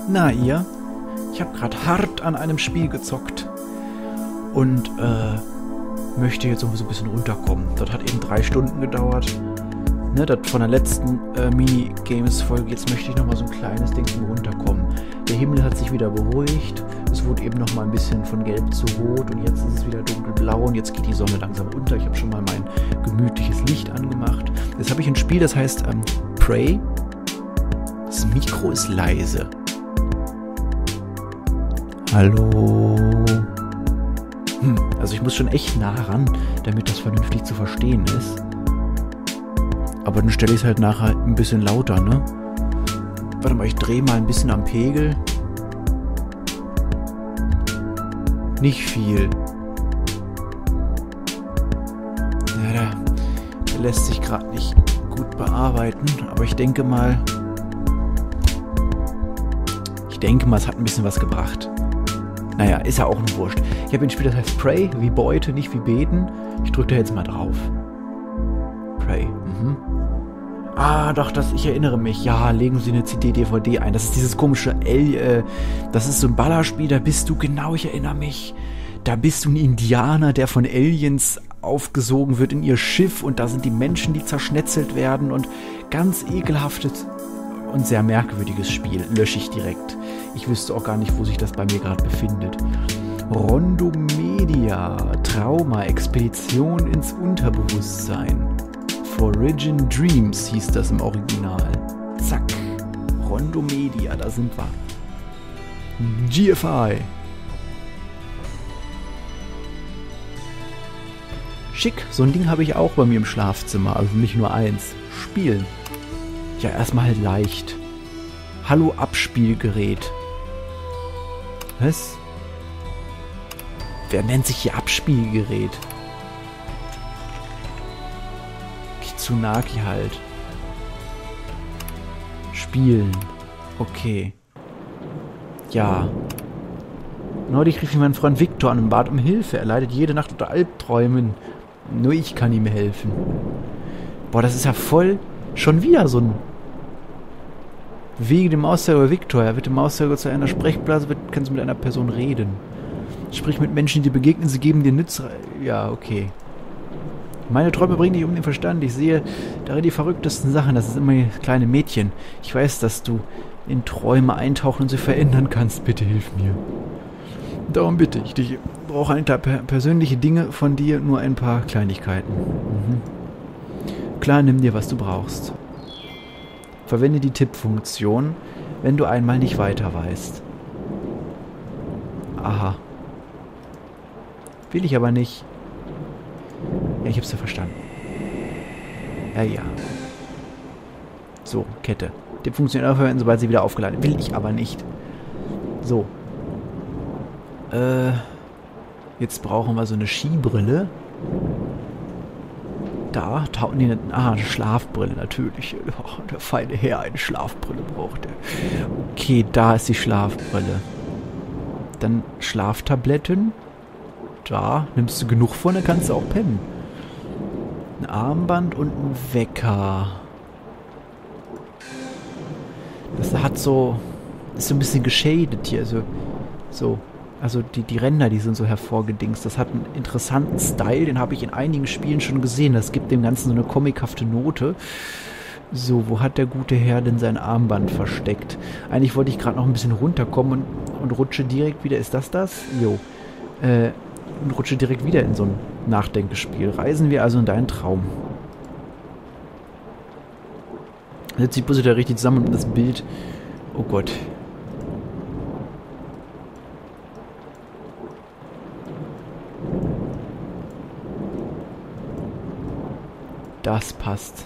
Na ihr? Ich habe gerade hart an einem Spiel gezockt und möchte jetzt so ein bisschen runterkommen. Das hat eben 3 Stunden gedauert. Ne, das von der letzten Minigames-Folge. Jetzt möchte ich nochmal so ein kleines Ding zum Runterkommen. Der Himmel hat sich wieder beruhigt. Es wurde eben nochmal ein bisschen von gelb zu rot und jetzt ist es wieder dunkelblau und jetzt geht die Sonne langsam unter. Ich habe schon mal mein gemütliches Licht angemacht. Jetzt habe ich ein Spiel, das heißt Prey. Das Mikro ist leise. Hallo. Also ich muss schon echt nah ran, damit das vernünftig zu verstehen ist. Aber dann stelle ich es halt nachher ein bisschen lauter, ne? Warte mal, ich drehe mal ein bisschen am Pegel. Nicht viel. Ja, der lässt sich gerade nicht gut bearbeiten, aber ich denke mal, es hat ein bisschen was gebracht. Naja, ist ja auch nur wurscht. Ich habe ein Spiel, das heißt Prey, wie Beute, nicht wie Beten. Ich drücke da jetzt mal drauf. Prey, Ah, doch, ich erinnere mich. Ja, legen Sie eine CD-DVD ein. Das ist dieses komische das ist so ein Ballerspiel, da bist du, genau, ich erinnere mich. Da bist du ein Indianer, der von Aliens aufgesogen wird in ihr Schiff und da sind die Menschen, die zerschnetzelt werden und ganz ekelhaftes und sehr merkwürdiges Spiel. Lösche ich direkt. Ich wüsste auch gar nicht, wo sich das bei mir gerade befindet. Rondomedia, Trauma, Expedition ins Unterbewusstsein. Foreign Dreams hieß das im Original. Zack. Rondomedia, da sind wir. GFI. Schick, so ein Ding habe ich auch bei mir im Schlafzimmer, also nicht nur eins. Spielen. Ja, erstmal halt leicht. Hallo Abspielgerät. Was? Wer nennt sich hier Abspielgerät? Tsunaki halt. Spielen. Okay. Ja. Neulich rief mich mein Freund Victor an und bat um Hilfe. Er leidet jede Nacht unter Albträumen. Nur ich kann ihm helfen. Boah, das ist ja voll schon wieder so ein Wege dem Mauszeiger Victor. Er wird dem Mauszeiger zu einer Sprechblase, kannst du mit einer Person reden. Sprich mit Menschen, die dir begegnen, sie geben dir Nütze. Ja, okay. Meine Träume bringen dich um den Verstand. Ich sehe darin die verrücktesten Sachen. Das ist immer kleine Mädchen. Ich weiß, dass du in Träume eintauchen und sie verändern kannst. Bitte hilf mir. Darum bitte ich dich. Ich brauche ein paar persönliche Dinge von dir, nur ein paar Kleinigkeiten. Klar, nimm dir, was du brauchst. Verwende die Tippfunktion, wenn du einmal nicht weiter weißt. Aha. Will ich aber nicht. Ja, ich hab's ja verstanden. Ja. So, Kette. Tippfunktion aufhören, sobald sie wieder aufgeladen. Will ich aber nicht. So. Jetzt brauchen wir so eine Skibrille. Da, eine Schlafbrille natürlich. Oh, der feine Herr eine Schlafbrille braucht er. Okay, da ist die Schlafbrille. Dann Schlaftabletten. Da, nimmst du genug von, dann kannst du auch pennen. Ein Armband und ein Wecker. Das hat so, ist so ein bisschen geschadet hier. Also die Ränder, die sind so hervorgedingst. Das hat einen interessanten Style, den habe ich in einigen Spielen schon gesehen. Das gibt dem Ganzen so eine comichafte Note. So, wo hat der gute Herr denn sein Armband versteckt? Eigentlich wollte ich gerade noch ein bisschen runterkommen und rutsche direkt wieder. Ist das? Jo. Und rutsche direkt wieder in so ein Nachdenkespiel. Reisen wir also in deinen Traum. Setzt die Puzzle da richtig zusammen und das Bild. Oh Gott. Das passt.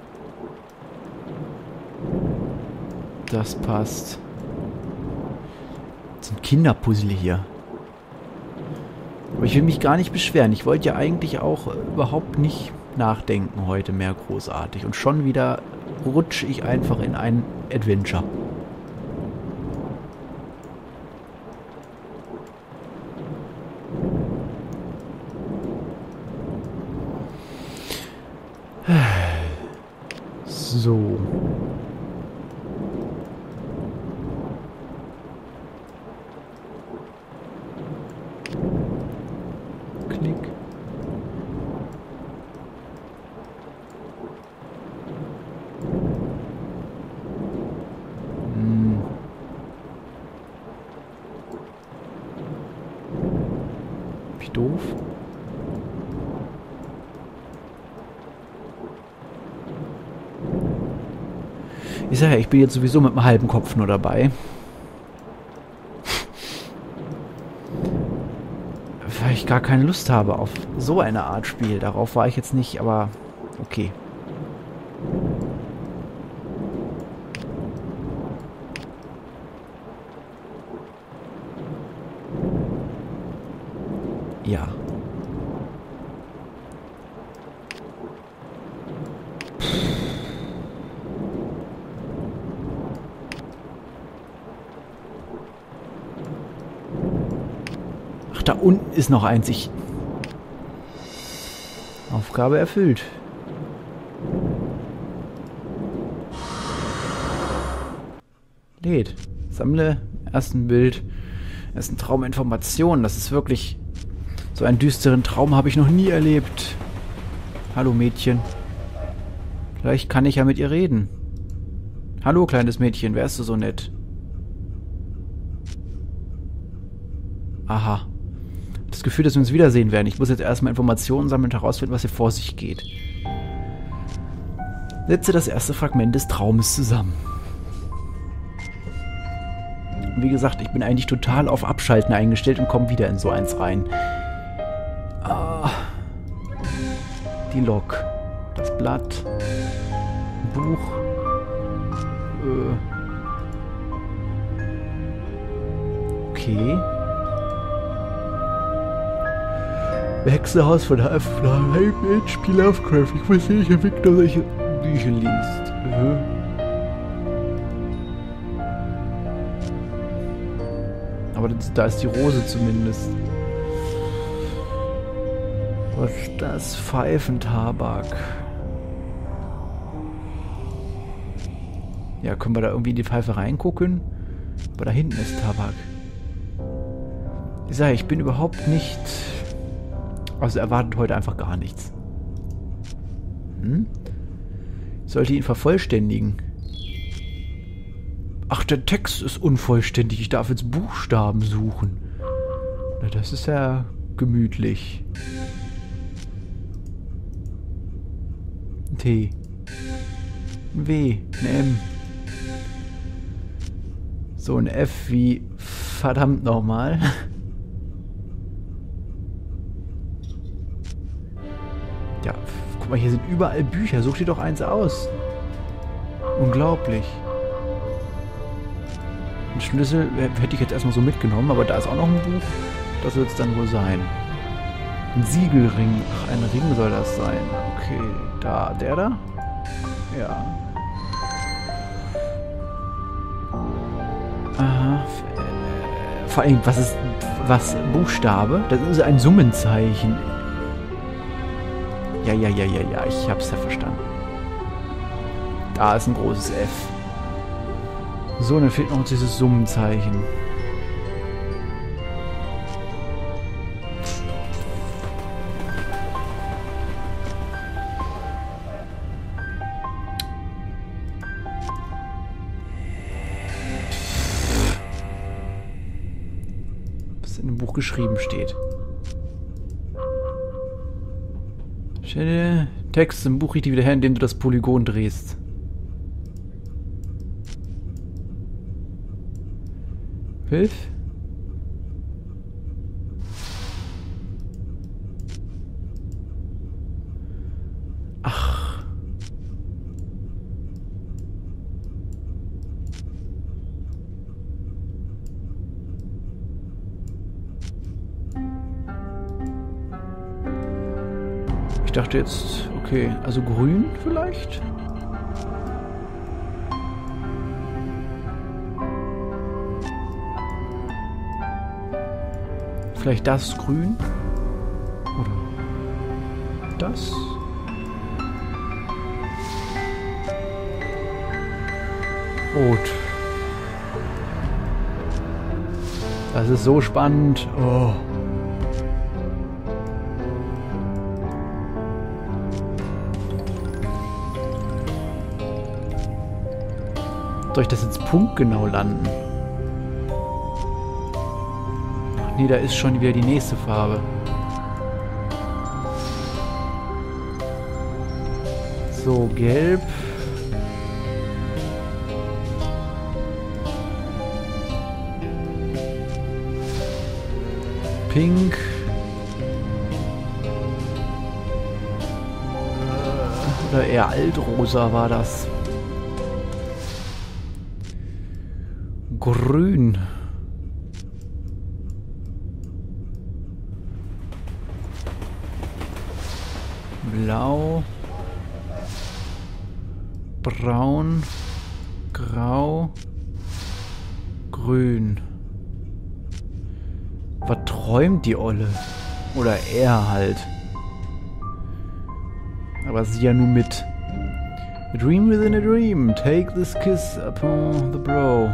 Das passt. Das sind Kinderpuzzle hier. Aber ich will mich gar nicht beschweren. Ich wollte ja eigentlich auch überhaupt nicht nachdenken heute mehr großartig. Und schon wieder rutsche ich einfach in ein Adventure. So. nicht doof. Ich sage ja, ich bin jetzt sowieso mit einem halben Kopf nur dabei. Weil ich gar keine Lust habe auf so eine Art Spiel. Darauf war ich jetzt nicht, aber okay. Ja. Ach, da unten ist noch eins. Aufgabe erfüllt. Lädt. Sammle ersten Bild. Ersten Trauminformationen. Das ist wirklich... So einen düsteren Traum habe ich noch nie erlebt. Hallo Mädchen. Vielleicht kann ich ja mit ihr reden. Hallo kleines Mädchen, wärst du so nett? Aha. Das Gefühl, dass wir uns wiedersehen werden. Ich muss jetzt erstmal Informationen sammeln und herausfinden, was hier vor sich geht. Setze das erste Fragment des Traumes zusammen. Und wie gesagt, ich bin eigentlich total auf Abschalten eingestellt und komme wieder in so eins rein. Die Lok. Das Blatt. Buch. Okay. Hexenhaus von H.P. Lovecraft. Ich weiß nicht, welcher Victor solche Bücher liest. Aber da ist die Rose zumindest. Was ist das? Pfeifentabak. Ja, können wir da irgendwie in die Pfeife reingucken? Aber da hinten ist Tabak. Ich sage, ich bin überhaupt nicht... Also erwartet heute einfach gar nichts. Ich sollte ihn vervollständigen. Ach, der Text ist unvollständig. Ich darf jetzt Buchstaben suchen. Na, das ist ja gemütlich. Ein T. Ein W. Ein M. So ein F wie verdammt nochmal. Ja, guck mal, hier sind überall Bücher. Such dir doch eins aus. Unglaublich. Ein Schlüssel hätte ich jetzt erstmal so mitgenommen, aber da ist auch noch ein Buch. Das wird es dann wohl sein. Ein Siegelring. Ach, ein Ring soll das sein. Okay, da. Der da? Ja. Aha. Vor allem, was ist... Was? Buchstabe? Das ist ein Summenzeichen. Ja, ich hab's ja verstanden. Da ist ein großes F. So, dann fehlt noch dieses Summenzeichen. Was in dem Buch geschrieben steht. Stelle Text im Buch richtig wieder her, indem du das Polygon drehst. Hilf? Ach. Ich dachte jetzt, okay, also grün vielleicht? Vielleicht das grün? Oder das? Rot. Das ist so spannend. Oh. Soll ich das jetzt punktgenau landen? Ach nee, da ist schon wieder die nächste Farbe. So, gelb. Pink. Oder eher altrosa war das. Grün. Blau. Braun. Grau. Grün. Was träumt die Olle? Oder er halt. Aber sie ja nur mit. A dream within a dream. Take this kiss upon the brow.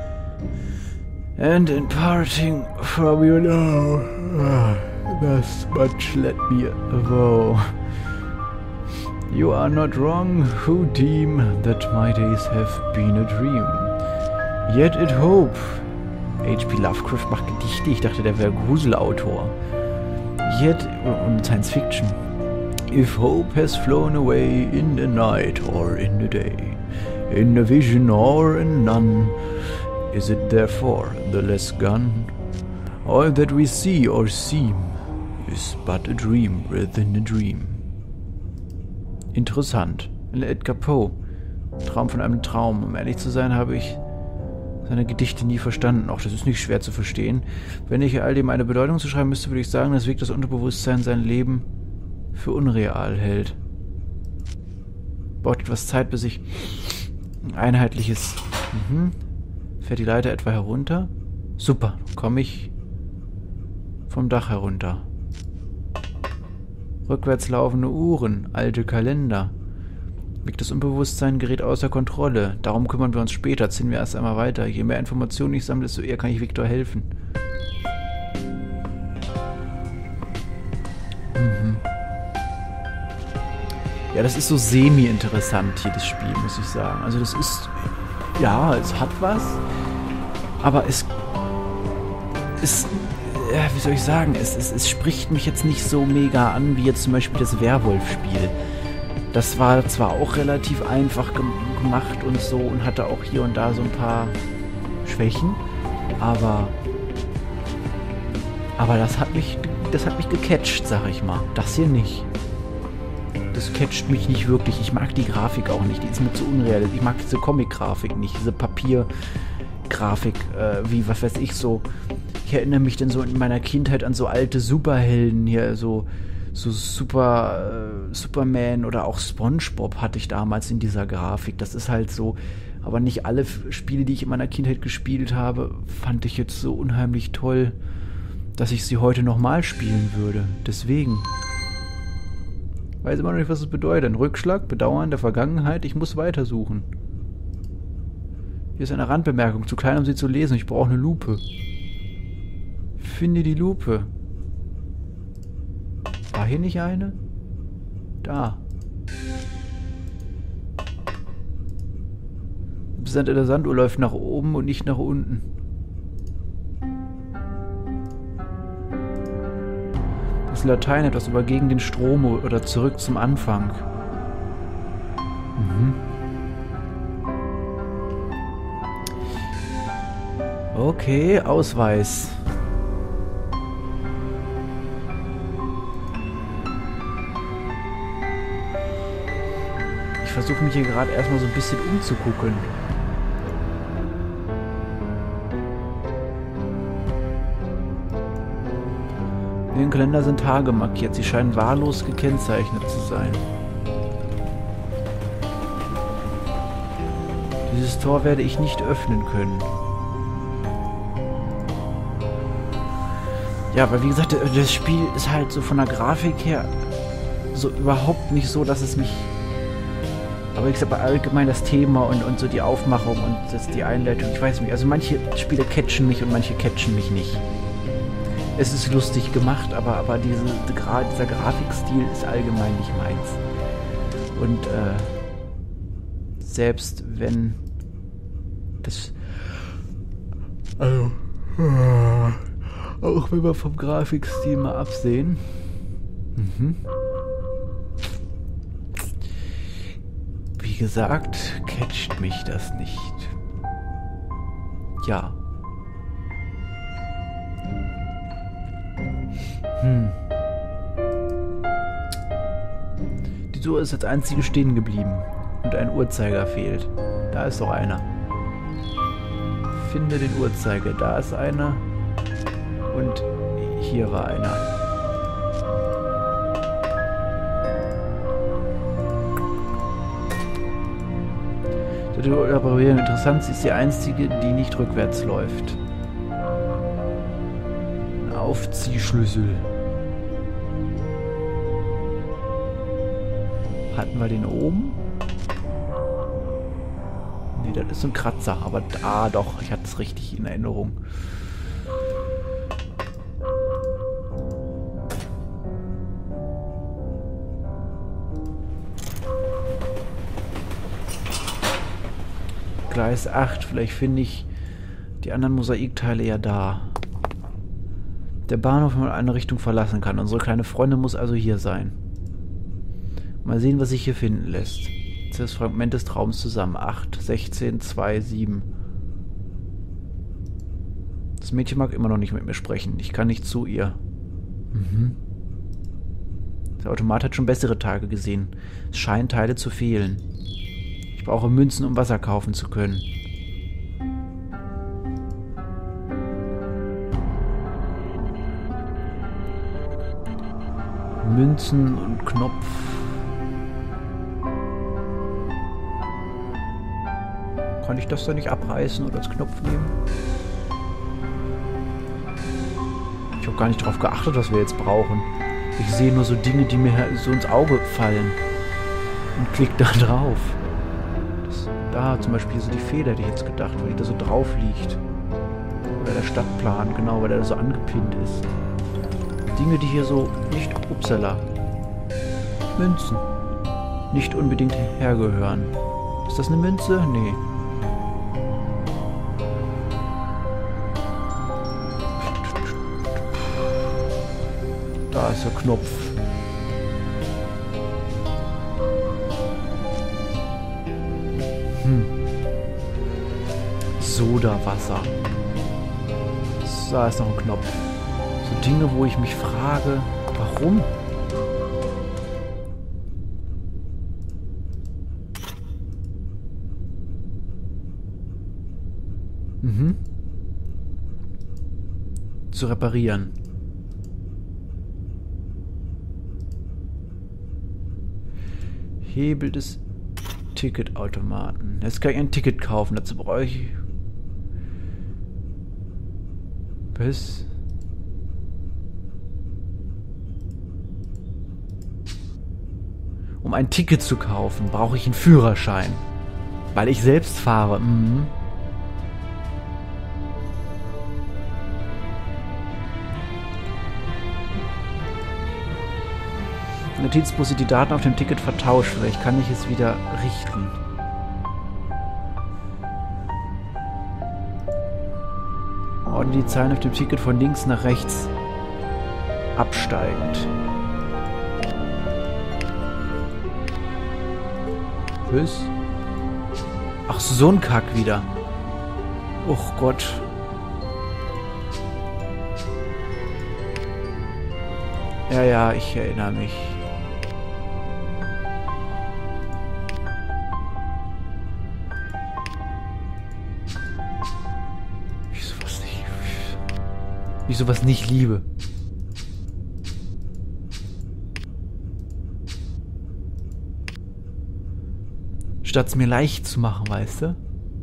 And in parting from you now, thus much let me avow. You are not wrong who deem that my days have been a dream. Yet it hope. H.P. Lovecraft macht Gedichte. Ich dachte, der wäre Gruselautor. Yet, und Science Fiction. If hope has flown away in the night or in the day, in a vision or in none, is it therefore the less gone? All that we see or seem is but a dream within a dream. Interessant. Edgar Poe. Traum von einem Traum. Um ehrlich zu sein, habe ich seine Gedichte nie verstanden. Auch das ist nicht schwer zu verstehen. Wenn ich all dem eine Bedeutung zu schreiben müsste, würde ich sagen, dass das Unterbewusstsein sein Leben für unreal hält. Braucht etwas Zeit, bis ich ein einheitliches... Fährt die Leiter etwa herunter? Super, komme ich vom Dach herunter. Rückwärts laufende Uhren, alte Kalender. Das Unbewusstsein gerät außer Kontrolle. Darum kümmern wir uns später. Ziehen wir erst einmal weiter. Je mehr Informationen ich sammle, desto eher kann ich Victor helfen. Ja, das ist so semi-interessant hier, das Spiel, muss ich sagen. Also das ist... Ja, es hat was. Aber es... Ja, wie soll ich sagen? Es spricht mich jetzt nicht so mega an, wie jetzt zum Beispiel das Werwolf-Spiel. Das war zwar auch relativ einfach gemacht und so und hatte auch hier und da so ein paar Schwächen, aber das hat mich gecatcht, sag ich mal. Das hier nicht. Das catcht mich nicht wirklich. Ich mag die Grafik auch nicht. Die ist mir zu unrealistisch. Ich mag diese Comic-Grafik nicht. Diese Papiergrafik, wie, was weiß ich, so. Ich erinnere mich dann so in meiner Kindheit an so alte Superhelden hier, so Superman oder auch SpongeBob hatte ich damals in dieser Grafik. Das ist halt so, aber nicht alle Spiele, die ich in meiner Kindheit gespielt habe, fand ich jetzt so unheimlich toll, dass ich sie heute nochmal spielen würde. Deswegen. Weiß immer noch nicht, was es bedeutet. Ein Rückschlag, Bedauern der Vergangenheit, ich muss weitersuchen. Hier ist eine Randbemerkung, zu klein, um sie zu lesen. Ich brauche eine Lupe. Finde die Lupe. War hier nicht eine? Da. Der Sanduhr läuft nach oben und nicht nach unten. Das Latein etwas über gegen den Strom oder zurück zum Anfang. Okay, Ausweis. Ich versuche mich hier gerade erstmal so ein bisschen umzugucken. In den Kalender sind Tage markiert. Sie scheinen wahllos gekennzeichnet zu sein. Dieses Tor werde ich nicht öffnen können. Ja, aber wie gesagt, das Spiel ist halt so von der Grafik her so überhaupt nicht so, dass es mich... Aber ich sag allgemein das Thema und so die Aufmachung und die Einleitung, ich weiß nicht, also manche Spiele catchen mich und manche catchen mich nicht. Es ist lustig gemacht, aber dieser Grafikstil ist allgemein nicht meins. Und selbst wenn das... Also... Auch wenn wir vom Grafikstil mal absehen. Wie gesagt, catcht mich das nicht. Ja. Die Tour ist als einzige stehen geblieben. Und ein Uhrzeiger fehlt. Da ist doch einer. Finde den Uhrzeiger. Da ist einer. Und hier war einer. Die Reparieren interessant, sie ist die einzige, die nicht rückwärts läuft. Ein Aufziehschlüssel. Hatten wir den oben? Ne, das ist so ein Kratzer, aber da doch, ich hatte es richtig in Erinnerung. Gleis 8, vielleicht finde ich die anderen Mosaikteile ja da. Der Bahnhof, wenn man eine Richtung verlassen kann. Unsere kleine Freundin muss also hier sein. Mal sehen, was sich hier finden lässt. Das Fragment des Traums zusammen. 8, 16, 2, 7. Das Mädchen mag immer noch nicht mit mir sprechen. Ich kann nicht zu ihr. Der Automat hat schon bessere Tage gesehen. Es scheinen Teile zu fehlen. Ich brauche Münzen, um Wasser kaufen zu können. Münzen und Knopf. Kann ich das da nicht abreißen oder als Knopf nehmen? Ich habe gar nicht darauf geachtet, was wir jetzt brauchen. Ich sehe nur so Dinge, die mir so ins Auge fallen. Und klick da drauf. Da zum Beispiel so die Feder, die ich jetzt gedacht, weil die da so drauf liegt. Oder der Stadtplan, genau, weil der so angepinnt ist. Dinge, die hier so nicht, upsala, Münzen, nicht unbedingt hergehören. Ist das eine Münze? Nee. Da ist der Knopf. Sodawasser. Da ist noch ein Knopf. So Dinge, wo ich mich frage, warum? Zu reparieren. Hebel des Ticketautomaten. Jetzt kann ich ein Ticket kaufen. Dazu brauche ich... Was? Um ein Ticket zu kaufen, brauche ich einen Führerschein. Weil ich selbst fahre. Notiz, muss ich die Daten auf dem Ticket vertauscht. Vielleicht kann ich es wieder richten. Ordne die Zahlen auf dem Ticket von links nach rechts absteigend. Was? Ach, so ein Kack wieder. Och Gott. Ja, ja, ich erinnere mich. Wie ich sowas nicht liebe. Statt es mir leicht zu machen, weißt du?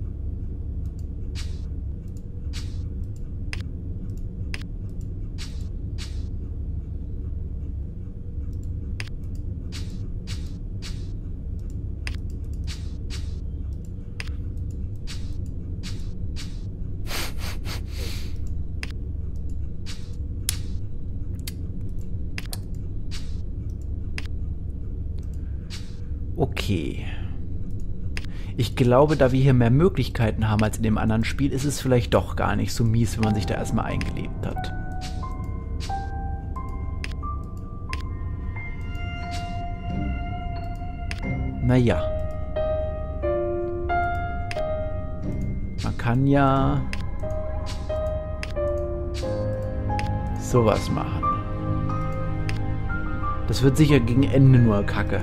Okay. Ich glaube, da wir hier mehr Möglichkeiten haben als in dem anderen Spiel, ist es vielleicht doch gar nicht so mies, wenn man sich da erstmal eingelebt hat. Naja. Man kann ja sowas machen. Das wird sicher gegen Ende nur Kacke.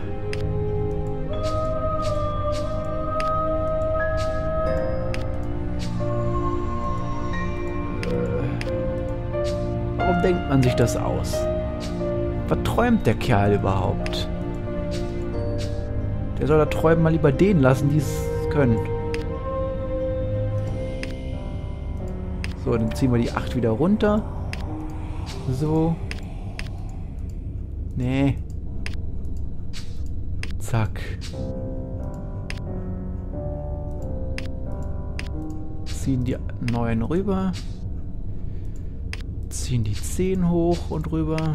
Warum denkt man sich das aus? Was träumt der Kerl überhaupt? Der soll da träumen, mal lieber den lassen, die es können. So, dann ziehen wir die 8 wieder runter. So. Nee. Zack. Ziehen die 9 rüber. Ziehen die 10 hoch und rüber.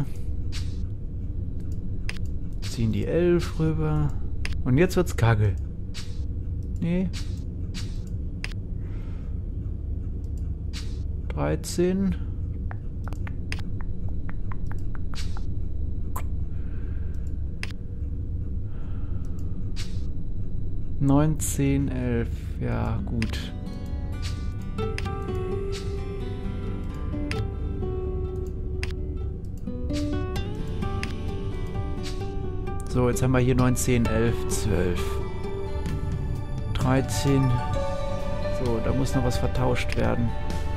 Ziehen die 11 rüber. Und jetzt wird's kacke. Nee. 13. Neunzehn, 11. Ja, gut. So, jetzt haben wir hier 19, 11, 12. 13. So, da muss noch was vertauscht werden.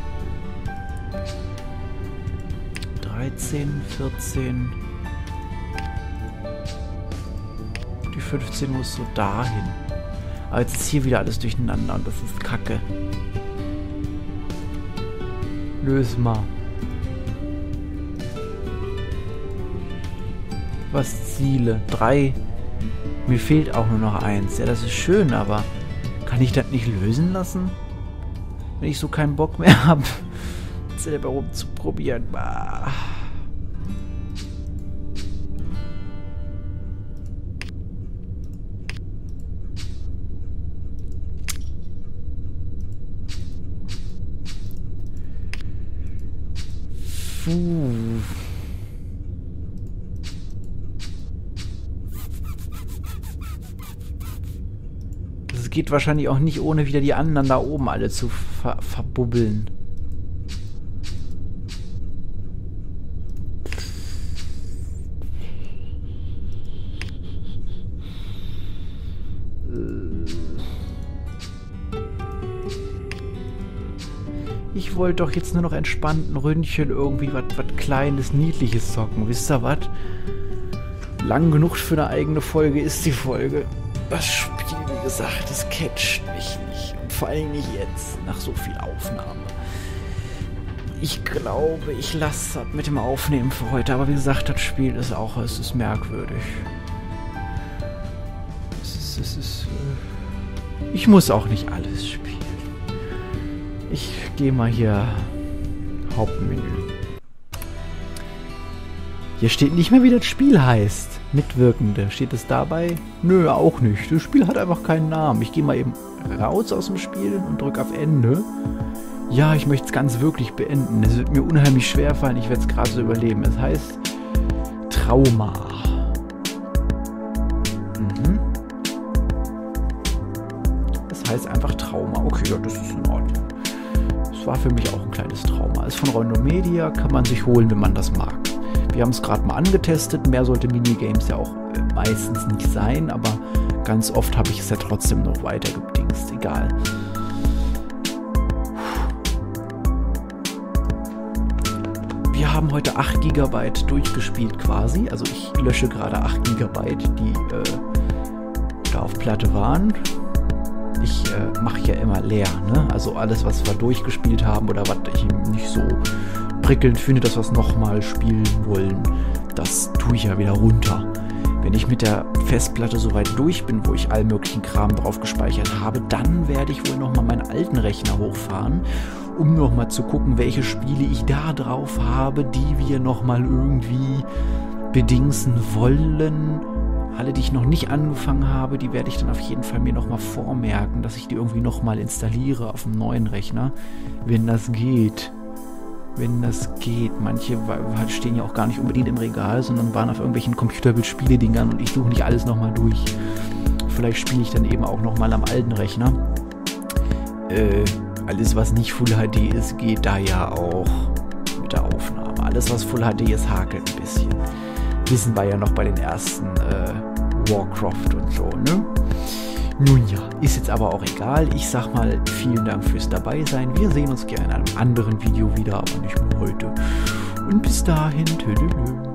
13, 14. Die 15 muss so dahin. Aber jetzt ist hier wieder alles durcheinander und das ist Kacke. Löse mal. Was Ziele? 3. Mir fehlt auch nur noch 1. Ja, das ist schön, aber kann ich das nicht lösen lassen? Wenn ich so keinen Bock mehr habe, selber rumzuprobieren. Bah. Es geht wahrscheinlich auch nicht, ohne wieder die anderen da oben alle zu verbubbeln. Ich wollte doch jetzt nur noch entspannt ein Ründchen irgendwie was Kleines, Niedliches zocken. Wisst ihr was? Lang genug für eine eigene Folge ist die Folge. Das Spiel, wie gesagt, das catcht mich nicht. Und vor allem nicht jetzt, nach so viel Aufnahme. Ich glaube, ich lasse das mit dem Aufnehmen für heute. Aber wie gesagt, das Spiel ist auch, es ist merkwürdig. Ich muss auch nicht alles spielen. Ich gehe mal hier Hauptmenü. Hier steht nicht mehr, wie das Spiel heißt. Mitwirkende. Steht es dabei? Nö, auch nicht. Das Spiel hat einfach keinen Namen. Ich gehe mal eben raus aus dem Spiel und drücke auf Ende. Ja, ich möchte es ganz wirklich beenden. Es wird mir unheimlich schwer fallen. Ich werde es gerade so überleben. Es heißt Trauma. Das heißt einfach Trauma. Okay, ja, das ist in Ordnung. Das war für mich auch ein kleines Trauma. Ist von Rondo Media, kann man sich holen, wenn man das mag. Wir haben es gerade mal angetestet. Mehr sollte Minigames ja auch meistens nicht sein, aber ganz oft habe ich es ja trotzdem noch weiter gedingst. Egal. Wir haben heute 8 GB durchgespielt quasi. Also ich lösche gerade 8 GB, die da auf Platte waren. Ich mache ja immer leer, ne? Also alles, was wir durchgespielt haben oder was ich nicht so prickelnd finde, dass wir es nochmal spielen wollen, das tue ich ja wieder runter. Wenn ich mit der Festplatte soweit durch bin, wo ich all möglichen Kram drauf gespeichert habe, dann werde ich wohl nochmal meinen alten Rechner hochfahren, um nochmal zu gucken, welche Spiele ich da drauf habe, die wir nochmal irgendwie bedingsen wollen. Alle, die ich noch nicht angefangen habe, die werde ich dann auf jeden Fall mir nochmal vormerken, dass ich die irgendwie nochmal installiere auf dem neuen Rechner, wenn das geht. Wenn das geht. Manche stehen ja auch gar nicht unbedingt im Regal, sondern waren auf irgendwelchen Computerbild-Spiele-Dingern und ich suche nicht alles nochmal durch. Vielleicht spiele ich dann eben auch nochmal am alten Rechner. Alles, was nicht Full HD ist, geht da ja auch mit der Aufnahme. Alles, was Full HD ist, hakelt ein bisschen. Wissen wir ja noch bei den ersten Warcraft und so, ne? Nun ja, ist jetzt aber auch egal. Ich sag mal, vielen Dank fürs Dabeisein. Wir sehen uns gerne in einem anderen Video wieder, aber nicht nur heute. Und bis dahin, tüdelü.